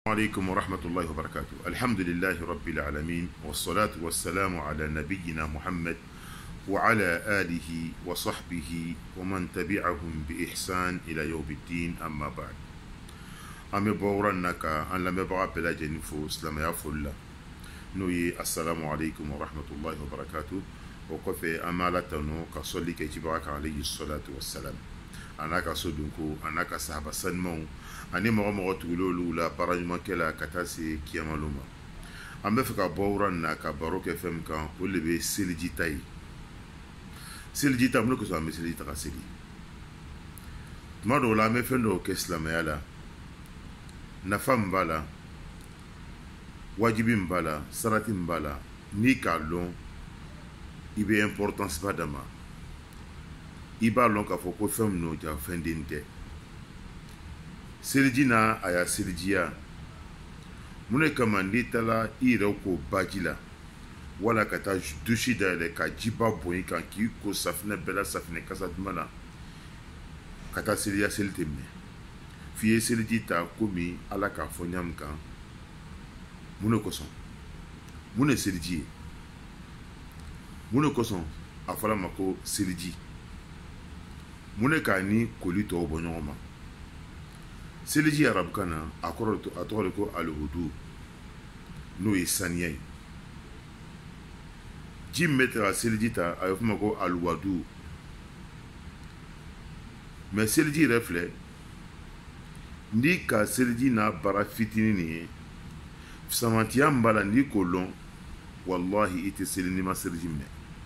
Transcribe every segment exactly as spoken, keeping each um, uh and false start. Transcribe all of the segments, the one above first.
عليكم ورحمة الله وبركاته. الحمد لله رب العالمين، والصلاة والسلام على نبينا محمد وعلى آله وصحبه ومن تبعهم بإحسان إلى يوم الدين. أما بعد، أمي بورنك أن لم يبقى بلا جنفوس لما يفعل نوي السلام عليكم ورحمة الله وبركاته. وكفي أمالتنا كصلي كتبارك عليه الصلاة والسلام. أنا كصدقكو أنا كصحابة سنمو ani mɔgɔ mɔgɔ tugulolu la baara ɲuman kɛla ka taa se kiyamalu ma. An bɛ fɛ ka bɔ wura nin na ka baro kɛ fɛn min kan, o de bɛ seliji ta ye. Seliji ta mun de kosɔn an bɛ seliji ta ka seli. Tuma dɔw la an bɛ fɛn dɔw kɛ silamɛya la, nafa min b'a la, wajibi min b'a la, sarati min b'a la, n'i k'a lɔn i bɛ importance ba d'a ma. I b'a lɔn k'a fɔ ko fɛn min n'o ja fɛn den tɛ. Seliji na a y'a selijiya mun de kama n'i taara i yɛrɛ ko baji la wala ka taa dusi dayɛlɛ ka jiba bɔn i kan k'i ko safinɛ bɛɛ la safinɛ kasa duman na ka taa seliya seli tɛ minɛ f'i ye seliji ta komi ala k'a fɔ ɲamu kan. Mun de kosɔn mun de seliji ye mun de kosɔn a fɔra ma ko seliji mun de k'a ni koli tɔw bɔ ɲɔgɔn ma. Seliji arabukan na a tɔgɔ de ko alihudu n'o ye saniya ye. Ji min bɛ taa seliji ta a bɛ f'o ma ko aliwadu. Mɛ seliji yɛrɛ filɛ n'i ka seliji n'a baara fitinin nin ye fisamantiya min b'a la n'i k'o lɔn walahi i tɛ seli n'i ma seliji minɛ.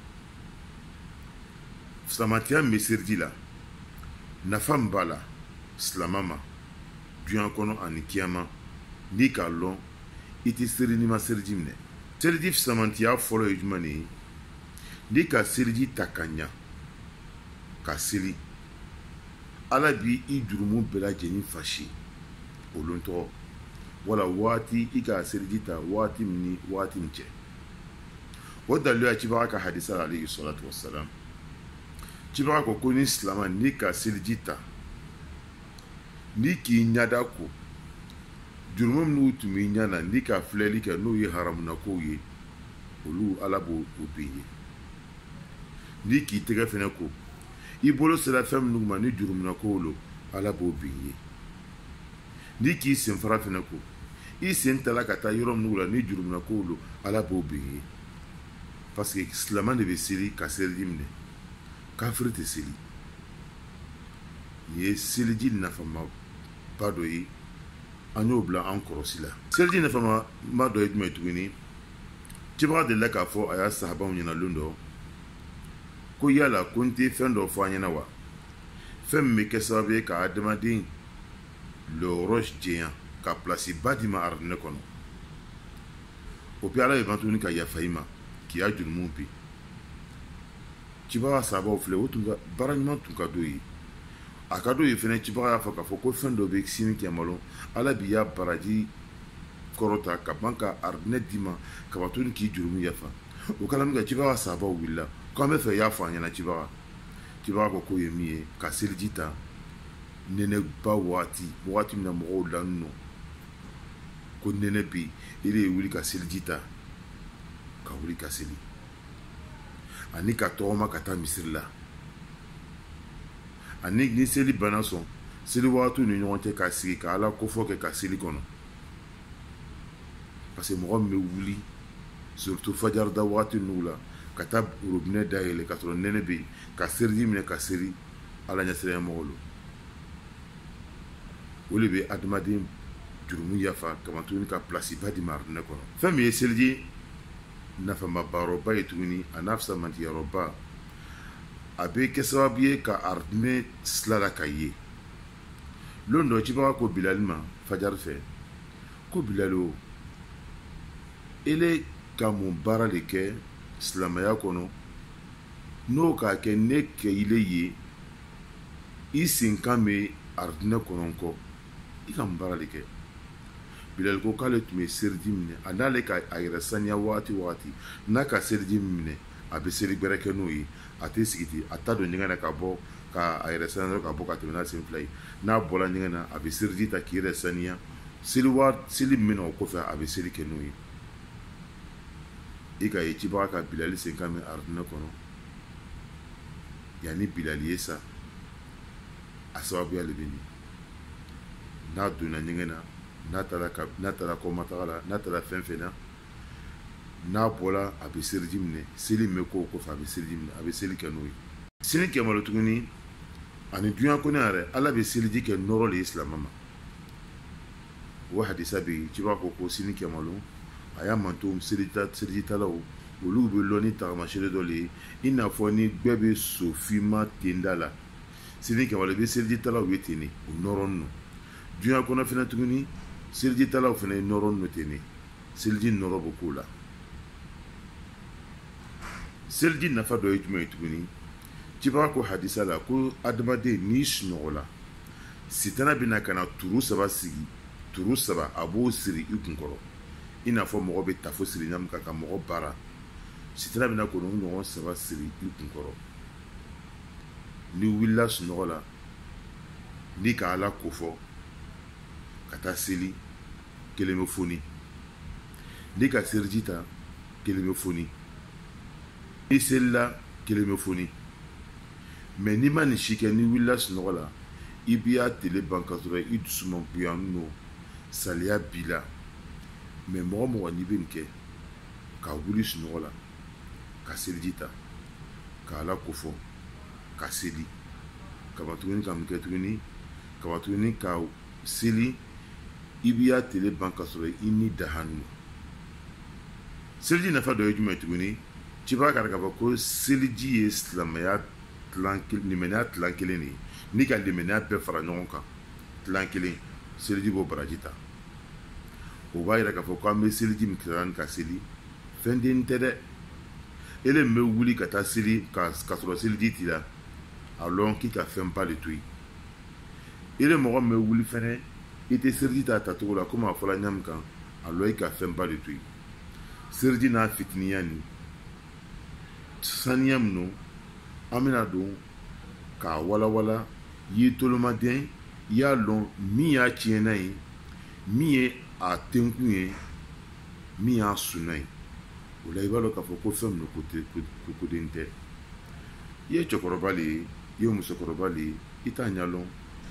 Fisamantiya min bɛ seliji la nafa min b'a la silama ma duyan kɔnɔ ani kiyama n'i k'a lɔn i tɛ seli n'i ma seliji minɛ. Seliji fisamantiya fɔlɔ ye jumɛn de ye? N'i ka seliji ta ka ɲa ka seli ala bi i jurumu bɛɛ lajɛlen fasi o lon tɔgɔ wala waati i ka seliji ta waati min ni waati min cɛ. O dalilu ya cibaga ka hadisa la alayhi salatu wassalam. Cibaga ko ko ni silama n'i ka seliji ta n'i k'i ɲada ko jurumu minnu tun b'i ɲa na n'i ka filɛli kɛ n'o ye haramunakow ye olu ala b'o b'i ye. N'i k'i tɛgɛ fɛnɛ ko i bolo sera fɛn minnu ma ni jurumunakow lo ala b'o b'i ye. N'i k'i senfara fɛnɛ ko i sen tala ka taa yɔrɔ minnu la ni jurumunakow lo ala b'o b'i ye. Parce que silama de bɛ seli ka seliji minɛ, kafiri tɛ seli. Nin ye seliji nafama ba dɔ ye an y'o bila an kɔrɔsi la. Seliji nafama ba dɔ ye jumɛn tuguni? Cibaga delila k'a fɔ a y'a sahabaw ɲɛna lon dɔ ko yala ko n tɛ fɛn dɔ fɔ an ɲɛna wa fɛn min bɛ kɛ sababu ye ka adamaden lɔrɔ jɛnya ka pilasi ba di ma aridinɛ kɔnɔ. O bɛ ala de ban tuguni ka yafa i ma k'i y'a jurumu bi. Cibaga sahabaw filɛ o tun ka baara ɲuman tun ka d'o ye. A ka d'o ye fɛnɛ cibaga y'a fɔ k'a fɔ ko fɛn dɔ bɛ sini kɛmalo ala b'i y'a baraji kɔrɔta ka ban ka aridinɛ d'i ma ka ba tuguni k'i jurumu yafa. O kɛla min kɛ cibaga sahabaw wulila ko an bɛ fɛ y'a fɔ an ɲɛna cibaga. Cibaga ko k'o ye min ye ka seliji ta nɛnɛba waati waati min na mɔgɔw dalen nɔ ko nɛnɛ bɛ yen e de ye wuli ka seliji ta ka wuli ka seli ani ka tɔgɔma ka taa misiri la. Ani ni seli bana sɔn seli waatiw ni ɲɔgɔn cɛ ka sigi ka ala kofɔ kɛ ka seli kɔnɔ. Parce que mɔgɔ min bɛ wuli surtout fajarida waati ninnu la ka taa robinet dayɛlɛ ka sɔrɔ nɛnɛ bɛ yen ka seliji minɛ ka seli ala ɲɛsiranya mɔgɔ lo. O de bɛ adamaden jurumu yafa ka ban tuguni ka pilasi ba di ma aridinɛ kɔnɔ. Fɛn min ye seliji nafamabayɔrɔba ye tuguni a n'a fisamantiyɔrɔba a bɛ kɛ sababu ye ka aridinɛ silala ka ye. Lon dɔ cibaga ko Bilali ma fajari fɛ ko Bilali o ele ka mun baara de kɛ silamɛya kɔnɔ n'o k'a kɛ ne kɛile ye i sen kan bɛ aridinɛ kɔnɔ kɔ i ka mun baara de kɛ. Bilali ko k'ale tun bɛ seliji minɛ a n'ale ka a yɛrɛ saniya waati waati n'a ka seliji minɛ a bɛ seli gbɛrɛ kɛ n'o ye a tɛ sigi ten a ta don ɲɛgɛn na ka bɔ ka a yɛrɛ saniya ka bɔ ka tɛmɛ n'a sen fila ye n'a bɔra ɲɛgɛn na a bɛ seliji ta k'i yɛrɛ saniya seli wa seli min o kɔfɛ a bɛ seli kɛ n'o ye i ka ye cibaga ka Bilali sen kan bɛ aridinɛ kɔnɔ yanni Bilali ye sa a sababuya de bɛ nin n'a donna ɲɛgɛn na n'a taara ka n'a taara kɔmataga la n'a taara fɛn fɛn na n'a bɔra a bɛ seliji minɛ seli min bɛ k'o kɔfɛ a bɛ seliji minɛ a bɛ seli kɛ n'o ye sini kɛmalo tuguni ani dunya kɔnɔ yɛrɛ Ala bɛ seliji kɛ nɔrɔ le ye silamɛ ma o hadisa bɛ yen cibaga ko ko sini kɛmalo a y'a manto selijitalaw olu bɛ lɔ ni tagamasere dɔ le ye i n'a fɔ ni bɛɛ bɛ sofima tenda la sini kɛmalo i bɛ selijitalaw ye ten de o nɔrɔlen don dunya kɔnɔ fana tuguni selijitalaw fana ye nɔrɔlen don ten de seliji nɔrɔ bɛ k'o la seliji nafa dɔ ye jumɛn ye tuguni cibaga ko hadisa la ko adamaden n'i sunɔgɔla sitana bɛna ka na turu saba sigi turu saba a b'o siri i kunkɔrɔ i n'a fɔ mɔgɔ bɛ tafo siri ɲamu kan ka mɔgɔ baara sitana bɛna k'o ɲɔgɔn saba siri i kunkɔrɔ n'i wulila sunɔgɔ la n'i ka Ala ko fɔ ka taa seli kelen bɛ foni n'i ka seliji ta kelen bɛ foni n'i selila kelen bɛ foni mais n'i ma nin si kɛ n'i wulila sunɔgɔ la i b'i y'a tele ban ka sɔrɔ i dusu man goyan n'o saliya b'i la mais mɔgɔ mɔgɔ n'i bɛ nin kɛ ka wuli sunɔgɔ la ka seliji ta ka Ala ko fɔ ka seli kaba tuguni ka mun kɛ tuguni kaba tuguni ka seli i b'i y'a tele ban ka sɔrɔ i ni dahanu seliji nafa dɔ ye jumɛn tuguni cibaga k'a k'a fɔ ko seliji ye silamɛya limaniya tilan kelen de ye n'i ka limaniya bɛɛ fara ɲɔgɔn kan tilan kelen seliji b'o baraji ta o b'a yira k'a fɔ ko an bɛ seliji min tilara ka seli fɛn den tɛ dɛ ele min bɛ wuli ka taa seli ka sɔrɔ seliji t'i la a lɔn k'i ka fɛn ba de to yen ele mɔgɔ min bɛ wuli fɛnɛ i tɛ seliji ta tacogo la komi a fɔla ɲamu kan a lɔn i ka fɛn ba de to yen seliji n'a fitiniya ni saniya min don an bɛna don k'a walawala ye tolomaden i y'a lɔn min y'a tiɲɛna ye min ye a tenkun ye min y'a sunna ye o la i b'a dɔn k'a fɔ ko fɛn min ko koden tɛ i ye cɛkɔrɔba le ye i ye musokɔrɔba le ye i t'a ɲɛlɔn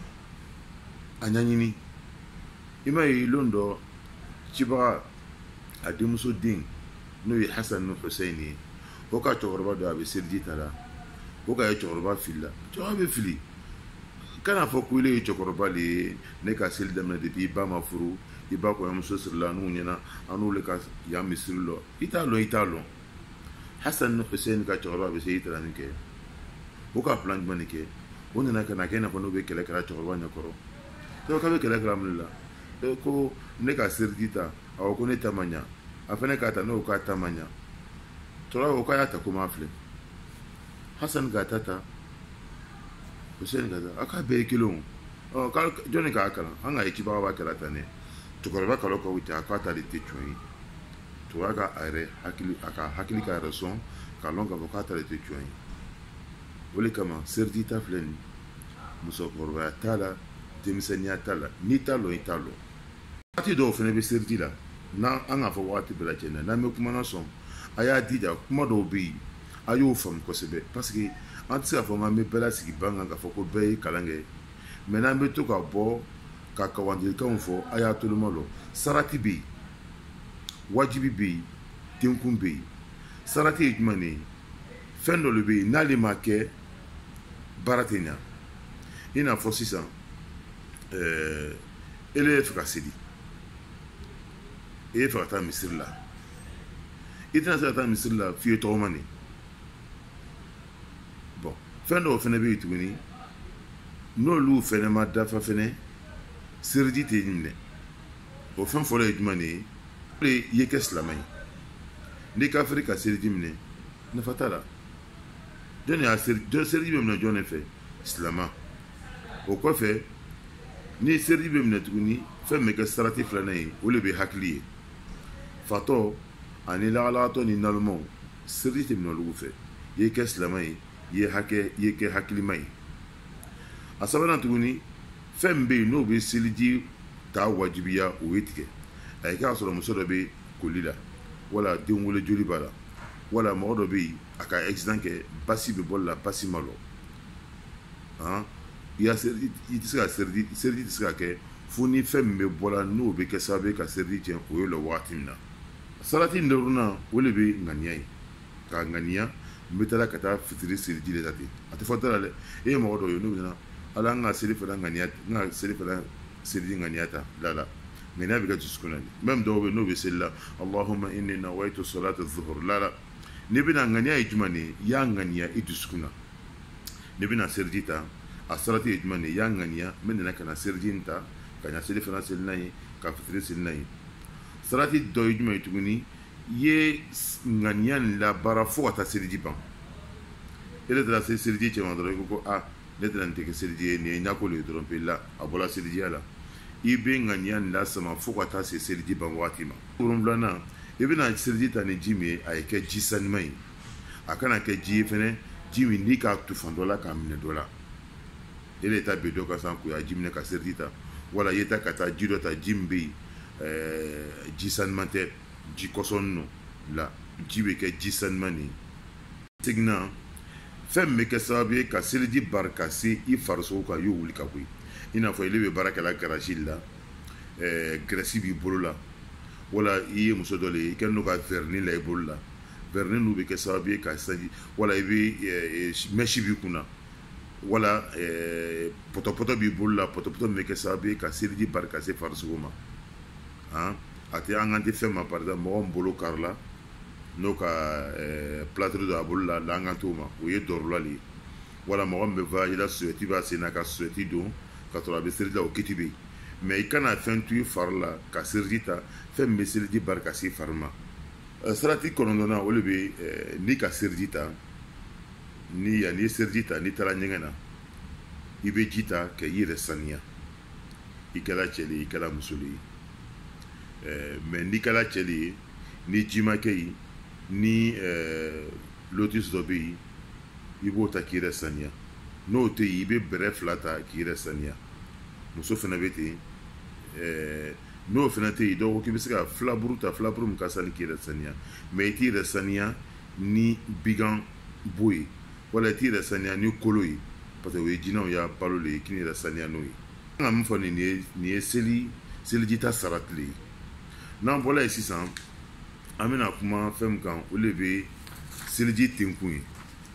a ɲɛɲini i m'a ye lon dɔ cibaga a denmuso den n'o ye Hasan ni Husaini ye o ka cɛkɔrɔba dɔ a bɛ seliji ta la o ka ye cɛkɔrɔba filila cɛkɔrɔba bɛ fili kana fɔ ko ile ye cɛkɔrɔba le ye ne ka seli daminɛ depuis i ba ma furu i ba kɔɲɔmuso sirila n'u ɲɛna an n'olu ka yan misiri lɔ i t'a lɔn i t'a lɔn Hasan ni Husaini ka cɛkɔrɔba bɛ se i taara nin kɛ o ka plan jumɛn de kɛ o nana ka na kɛ i n'a fɔ n'o bɛ kɛlɛ kɛra cɛkɔrɔba ɲɛkɔrɔ donc k'a bɛ kɛlɛ kɛra mun de la ko ne ka seliji ta awɔ ko ne ta ma ɲa a fɛnɛ k'a ta ne ko k'a ta ma ɲa cɛkɔrɔba ko k'a y'a ta ko m'a filɛ Hasan k'a ta ta Husaini k'a ta a k'a bɛɛ ye kelen o jɔnni k'a kalan an ka ye cibaga b'a kɛra tan dɛ cɛkɔrɔba kalo ka wuce a k'a ta de tɛ tiɲɛ ye cɛkɔrɔba ka a yɛrɛ hakili a ka hakili k'a yɛrɛ sɔn k'a lɔn k'a fɔ k'a ta de tɛ tiɲɛ ye o de kama seliji ta filɛ nin musokɔrɔbaya t'a la denmisɛnniya t'a la n'i t'a lɔn i t'a lɔn waati dɔw fana bɛ seliji la n'an an k'a fɔ waati bɛɛ lajɛlen na n'an bɛ kumana sɔn a y'a dija kuma dɔw bɛ yen a y'o faamu kosɛbɛ parce que an tɛ se k'a fɔ k'an bɛ bɛɛ lasigi ban kan k'a fɔ ko bɛɛ ye kalan kɛ mɛ n'an bɛ to ka bɔ ka kawandelikanw fɔ a y'a toloma lɔ sarati bɛ yen wajibi bɛ yen tenkun bɛ yen sarati ye jumɛn de ye fɛn dɔ de bɛ yen n'ale ma kɛ baara tɛ ɲa i n'a fɔ sisan ɛɛ ele ye fɛ ka seli e ye fɛ ka taa misiri la i tɛna se ka taa misiri la f'i ye tɔgɔma de bɔn fɛn dɔw fɛnɛ bɛ yen tuguni n'olu fɛnɛ ma dafa fɛnɛ seliji tɛ minɛ o fɛn fɔlɔ ye jumɛn de ye o de ye i ye kɛ silamɛ ye n'i ka fɛri ka seliji minɛ nafa t'a la jɔn de y'a seliji bɛ minɛ jɔn de fɛ silamɛ o kɔfɛ ni seliji bɛ minɛ tuguni fɛn min bɛ kɛ sarati filanan ye o de bɛ hakili ye fatɔ ani lahalatɔ ni nalamaw seliji tɛ minɛ olu fɛ i ye kɛ silamɛ ye i ye hakɛ i ye kɛ hakilima ye a sabanan tuguni fɛn min bɛ yen n'o bɛ seliji t'a wajibiya o ye tigɛ a ye k'a sɔrɔ muso dɔ bɛ koli la wala den wolo joli b'a la wala mɔgɔ dɔ bɛ yen a ka accident kɛ basi bɛ bɔli la basi ma lɔ han i ya seriji i tɛ se ka seriji seriji tɛ se ka kɛ fo ni fɛn min bɛ bɔ la n'o bɛ kɛ sababu ye ka seriji tiɲɛ o ye la wagati min na salati ndoruna o de bɛ ŋaniya ye k'a ŋaniya n bɛ taa ka taa fitiri seliji de ta ten a tɛ fɔ da la dɛ e ye mɔgɔ dɔ ye n'o bɛ na ala an ka seli fana ŋaniya n ka seli fana seliji ŋaniya ta la la ŋaniya bɛ kɛ dusukun na de même dɔw bɛ n'o bɛ seli la allahumma inni nawaitu salata zuhur la la n'i bɛna ŋaniya ye jumɛn de ye i y'a ŋaniya i dusukun na n'i bɛna seliji ta a salati ye jumɛn de ye i y'a ŋaniya n bɛ nana ka na seliji in ta ka ɲa seli fana seli n'a ye ka fitiri seli n'a ye salati dɔ ye jumɛn ye tuguni i ye ŋaniya nin labaara fo ka taa seliji ban e de taara se seliji cɛ ma dɔrɔn i ko ko a ne tɛna nin tɛ kɛ seliji ye nin ye ɲakolo ye dɔrɔn pe la a bɔra selijiya la i bɛ ŋaniya nin lasama fo ka taa se seliji ban waati ma wolonfilanan i bɛna seliji ta ni ji min ye a ye kɛ ji sanuman ye a kana kɛ ji ye fɛnɛ ji min n'i k'a tufan dɔ la k'a minɛ dɔ la e de ta bin dɔ ka san k'o y'a ji minɛ ka seliji ta wala i ye ta ka taa ji dɔ ta ji min bɛ yen ɛɛ ji sanuman tɛ ji kɔsɔn nɔ la ji bɛ kɛ ji sanuman de ye seginna fɛn min bɛ kɛ sababu ye ka seliji bari ka se i farisogo kan i y'o wuli ka bɔ yen i n'a fɔ ile bɛ baara kɛla garasi la ɛɛ gɛrɛsi b'i bolo la wala i ye muso dɔ le ye i kɛlen don ka verni la i bolo la verni ninnu bɛ kɛ sababu ye ka sanji wala i bɛ mɛsi b'i kunna wala pɔtɔpɔtɔ b'i bolo la pɔtɔpɔtɔ min bɛ kɛ sababu ye ka seliji bari ka se farisogo ma han a tɛ an kan tɛ fɛn ma par exemple mɔgɔ min bolo kari la n'o ka plâtre don a bolo la la an kan t'o ma o ye dɔrɔla le ye wala mɔgɔ min bɛ voyage la suwɛti b'a sen na ka suwɛti don ka sɔrɔ a bɛ seliji la o kiti bɛ yen mais i kana fɛn to i fari la ka seliji ta fɛn min bɛ seliji bari ka se fari ma sarati kɔnɔntɔnnan o de bɛ ni ka seliji ta ni yanni i ye seliji ta n'i taara ɲɛgɛn na i bɛ ji ta ka i yɛrɛ saniya i kɛra cɛ le ye i kɛra muso le ye mais n'i kɛra cɛ le ye ni ji ma kɛ yen ni lotus dɔ bɛ yen i b'o ta k'i yɛrɛ saniya n'o tɛ yen i bɛ bɛrɛ fila ta k'i yɛrɛ saniya muso fana bɛ ten n'o fana tɛ yen dɔw ko k'i bɛ se ka filaburu ta filaburu min ka sani k'i yɛrɛ saniya mais i t'i yɛrɛ saniya ni bigan bo ye wala i t'i yɛrɛ saniya ni kolo ye parce que o ye jinɛw y'a balo le ye k'i yɛrɛ saniya n'o ye an ka min fɔ nin ye nin ye seli seliji ta sarati le ye n'an bɔra yen sisan an bɛna kuma fɛn min kan o de bɛ seliji tenkun ye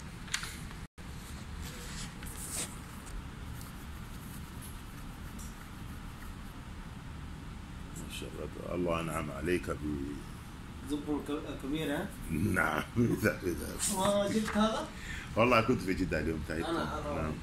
الله أنعم عليك ب زبون كبير ها؟ نعم إذا إذا ما جبت هذا؟ والله كنت في جدة اليوم تعبت أنا أنا نعم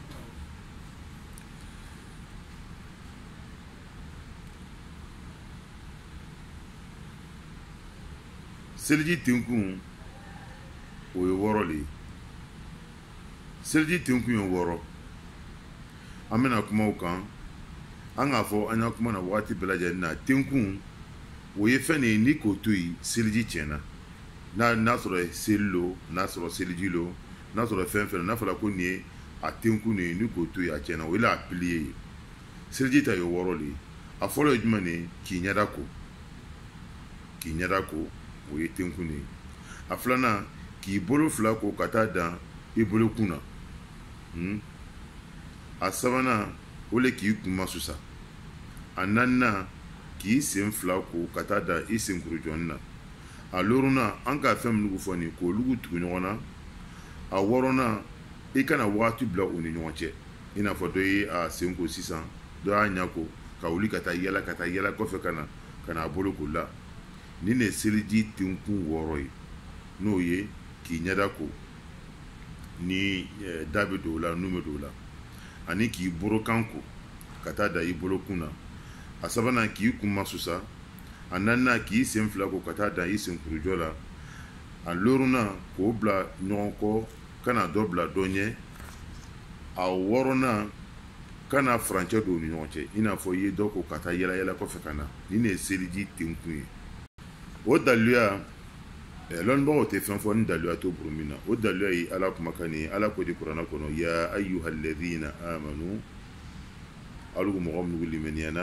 seliji tenkun o ye wɔɔrɔ le ye seliji tenkun ye wɔɔrɔ an bɛna kuma o kan an k'a fɔ an y'a kuma na waati bɛɛ lajɛlen na tenkun o ye fɛn de ye ni k'o to yen seliji tiɲɛna n'a n'a sɔrɔ seli lo n'a sɔrɔ seliji lo n'a sɔrɔ fɛn fɛn n'a fɔra ko nin ye a tenkun de ye ni k'o to yen a tiɲɛna o ye la a pilier ye seliji ta ye wɔɔrɔ le ye a fɔlɔ ye jumɛn de ye k'i ɲɛda ko k'i ɲɛda ko o ye tenkun de ye a filanan k'i bolo fila ko ka taa dan i bolokun na hmm? a sabanan o le k'i kun masusa a naaninan k'i sen fila ko ka taa dan i senkuru jɔnni na a lorunan an ka fɛn minnu fɔ nin k'olugu tugu ɲɔgɔn na a wɔɔrɔnan i kana wagati bila u ni ɲɔgɔn cɛ i n'a fɔ dɔ ye a sen ko sisan dɔ y'a ɲɛ ko ka wuli ka taa yala ka taa yala kɔfɛ ka na ka na a bolo ko la nin de ye seliji tenkun wɔɔrɔ ye n'o ye k'i ɲɛda ko ni da bɛ don o la nu bɛ don o la ani k'i borokan ko ka taa da i bolokun na a sabanan k'i kun masusa a naaninan k'i sen fila ko ka taa da i senkurujɔ la a lorunan k'o bila ɲɔgɔn kɔ kana dɔ bila dɔ ɲɛ a wɔɔrɔnan kana furancɛ don u ni ɲɔgɔn cɛ i n'a fɔ i ye dɔ ko ka taa yala yala kɔfɛ ka na nin de ye seliji tenkun ye o daliluya lɔnnibagaw tɛ fɛn fɔ ni daliluya to buru min na o daliluya ye ala kumakan ye ala ko di kuranna kɔnɔ ya ayyuhalladhina amanu alu mɔgɔ minnu limaniya na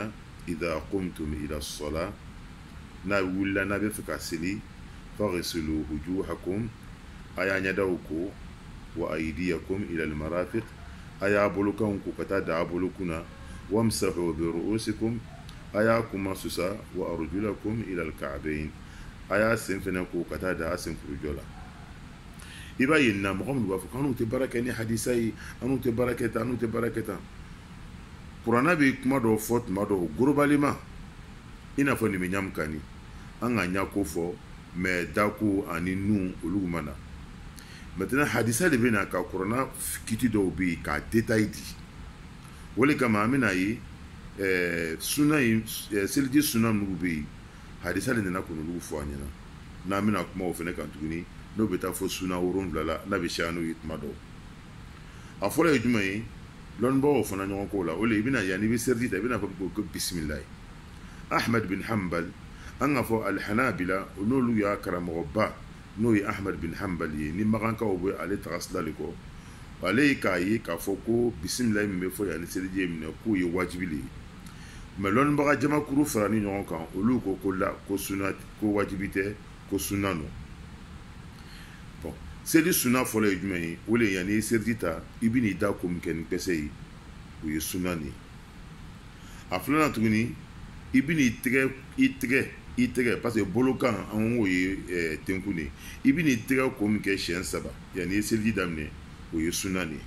idha qumtum ila as-salah na wula na be fika seli faghsilu wujuhakum aya nyadawko wa aydiyakum ila al-marafiq aya bulukan ku kata da bulukuna wamsahu bi ru'usikum aya kuma susa wa arjulakum ila al-ka'bayn aya sinfina ku kata da asin furujola iba yinna muhammad wa fakanu te barakani hadisai anu te barakata anu te barakata qur'ana bi kuma do fot ma do globalement ina fo ni minyam kani anga nyako fo me daku ani nu olugumana maintenant hadisa de bena ka qur'ana kiti do bi ka detail di wole kama amina yi eh sunna yi selji sunna nu bi hadisa de na ko nu fo anyana na amina kuma o fene kan tuguni no beta fo sunna woron blala na be shanu yitma do afola yujumai lon bo fona nyon ko la ole ibina yani bi serdi ta ibina ko ko bismillah ahmad bin hanbal anga fo al hanabila no lu ya karamo ba no yi ahmad bin hanbal yi ni maganka o bo ale trasla liko ale ka yi ka fo ko bismillah me fo yani serdi me ko yi wajibili me lon ba jama kuru frani nyon kan o lu ko ko la ko sunat ko wajibite ko sunano bon sedi sunna folo ye jumɛn ye o le yani seriti ta i bi n'i da ko min kɛ ni pɛsɛ ye o ye sunna nin ye a filanan tuguni i bi n'i tɛgɛ i tɛgɛ i tɛgɛ parce que bolokan an k'o ye ɛɛ tenku de i bi n'i tɛgɛ ko min kɛ siɲɛ saba yani i ye seliji daminɛ o ye sunna nin ye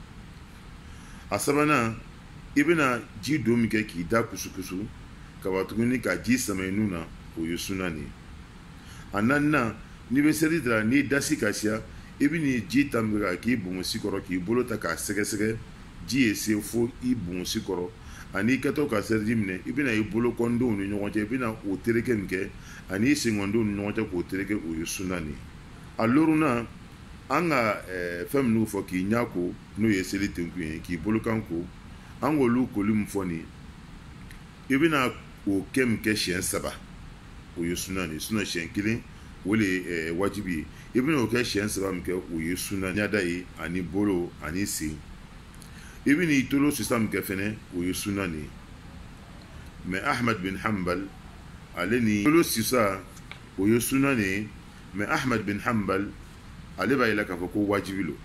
a sabanan i bɛna ji don min kɛ k'i da kusukusu kaba tuguni ka ji sama i nun na o ye sunna nin ye a naaninan n'i bɛ seli dara n'i dasi ka siya i bɛ nin ji ta min kɛ k'i bongosi kɔrɔ k'i bolo ta k'a sɛgɛsɛgɛ ji ye se fo i bongosi kɔrɔ ani i kɛtɔ ka seliji minɛ i bɛna i bolo kɔndenw ni ɲɔgɔn cɛ i bɛna o tereke min kɛ ani i senkɔndenw ni ɲɔgɔn cɛ k'o tereke o ye sunna nin ye a lorunan an ka fɛn minnu fɔ k'i ɲa ko n'o ye seli tenkun ye k'i bolokan ko an k'olu koli min fɔ nin i bɛna o kɛ min kɛ siɲɛ saba o ye sunna nin ye sunna siɲɛ kelen o le ye wajibi ye i bɛna o kɛ siɲɛ saba min kɛ o ye sunna ɲada ye ani bolo ani sen i bɛna i tolo sisan min kɛ fɛnɛ o ye sunna nin ye mɛ ahmad bin hanbal ale ni tolo sisan o ye sunna nin ye mɛ ahmad bin hanbal ale b'a yira k'a fɔ ko wajibi lo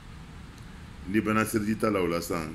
ni bana seliji ta la o la sisan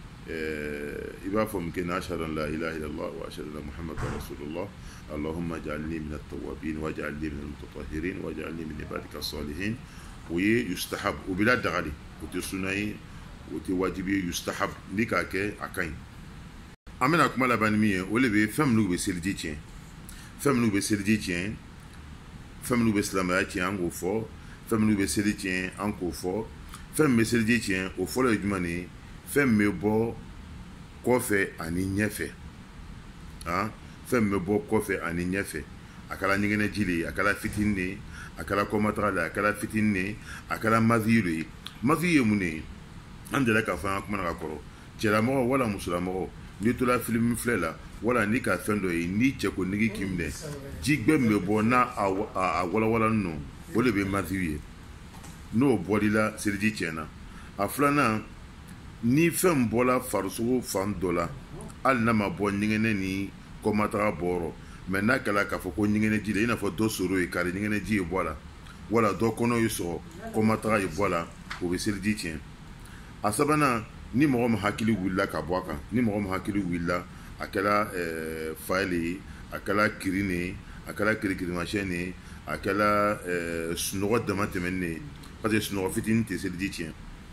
i b'a fɔ min kɛ na ashhadu an la ilaha illallah wa ashhadu anna muhammadan rasulullah اللهم اجعلني من التوابين واجعلني من المتطهرين واجعلني من عبادك الصالحين وي يستحب وبلا دغالي وتسناي وتواجبي يستحب نيكاكي اكاين امنا كما لا بانمي ولي بي فم لو بسلجي تين فم لو بسلجي تين فم لو بسلامه تين انغو فو فم لو بسلجي تين انكو فو فم بسلجي تين او فولو جماني فم مبو كوفي اني نيفه ها fɛn min bɛ bɔ kɔfɛ ani ɲɛfɛ a kɛra ɲɛgɛnɛ ji de ye a kɛra fitinin de ye a kɛra kɔmatara de ye a kɛra fitinin de ye a kɛra maziyu de ye maziyu ye mun de ye an delila k'a fɔ an ka kumana ka kɔrɔ cɛlamɔgɔ wala musolamɔgɔ n'i tola filimi filɛ la wala n'i ka fɛn dɔ ye n'i cɛko nege k'i minɛ ji gbɛ min bɛ bɔ n'a a walawalanin no o de bɛ maziyu ye n'o bɔr'i la seliji tiɲɛna a filanan ni fɛn bɔla farisogo fan dɔ la hali n'a ma bɔ ɲɛgɛnɛ ni kɔmataga bɔrɔ mɛ n'a kɛla k'a fɔ ko ɲɛgɛnɛ ji de i n'a fɔ dɔ soro ye kari ɲɛgɛnɛ ji ye bɔ a la wala dɔ kɔnɔ ye sɔgɔ kɔmataga ye bɔ a la o bɛ seliji tiɲɛ a sabanan ni mɔgɔ min hakili wulila ka bɔ a kan ni mɔgɔ min hakili wulila a kɛra ɛɛ fayɛli ye a kɛra kiri ne ye a kɛra kirikirimasiyɛn ne ye a kɛra ɛɛ sunɔgɔ dama tɛmɛnen ne ye parce que sunɔgɔ fitinin tɛ seliji tiɲɛ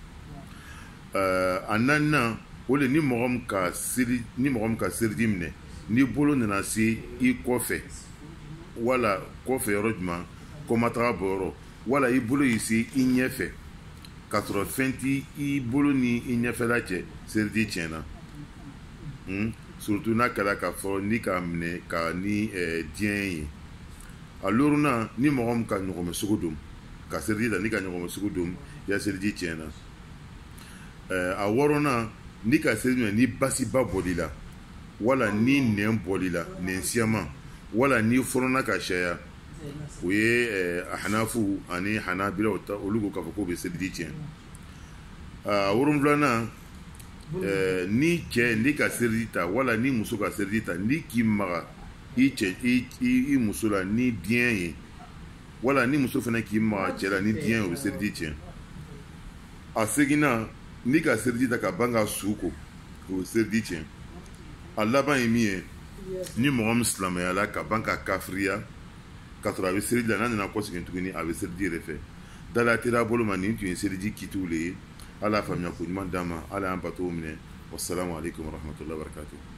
ɛɛ a naaninan o de ni mɔgɔ min ka seli ni mɔgɔ min ka seliji minɛ ni bolo nana se i kɔfɛ wala kɔfɛ yɔrɔ jumɛn kɔmataga bɔ yɔrɔ wala i bolo y'i se i ɲɛfɛ k'a sɔrɔ fɛn ti i bolo ni i ɲɛfɛla cɛ seliji tiɲɛna hmm? surtout n'a kɛra k'a fɔ ni k'a minɛ ka ni ɛɛ diɲɛ ye a lorunan ni mɔgɔ min ka ɲɔgɔmɛ sugu don ka seliji la ni ka ɲɔgɔmɛ sugu don i ka seliji tiɲɛna ɛɛ a wɔɔrɔnan ni ka seliji minɛ ni basiba bɔl'i la wala ni nɛn bɔl'i la nɛn siyaman wala ni fɔlɔna ka caya o ye a hanafu ani hanabilaw ta olu ko k'a fɔ k'o bɛ seliji tiɲɛ a wolonfilanan ɛɛ ni cɛ ni ka seliji ta wala ni muso ka seliji ta ni k'i maga i cɛ i i muso la ni diɲɛ ye wala ni muso fana k'i maga cɛ la ni diɲɛ ye o bɛ seliji tiɲɛ a seginna ni ka seliji ta ka ban ka su ko o bɛ seliji tiɲɛ a laban ye min ye ni mɔgɔ min silamɛyala ka ban ka kafiriya ka sɔrɔ a bɛ seliji la n'a nana kɔ segin tuguni a bɛ seliji yɛrɛ fɛ dala teliya bolo ma nin tun ye seliji kitiw le ye ala y'a faamuya ko ɲuman d'an ma ala y'an bato minɛ wasalaamu aleykum warahmatullahi wabarakatuh